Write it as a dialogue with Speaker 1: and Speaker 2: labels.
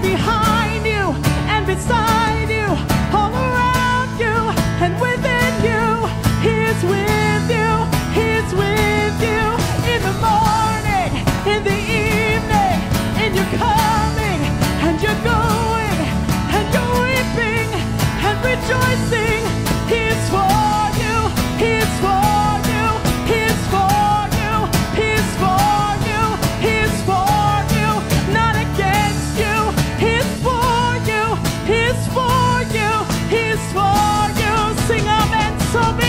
Speaker 1: behind you and beside you, all around you and within you. He is with you. He is with you in the morning, in the evening, in your coming and your going, and your weeping and rejoicing. He is for you. He is for you. He is for you. He is for you. He is for you, not against you. He is for you. He is for you. He is for you. Sing amen, so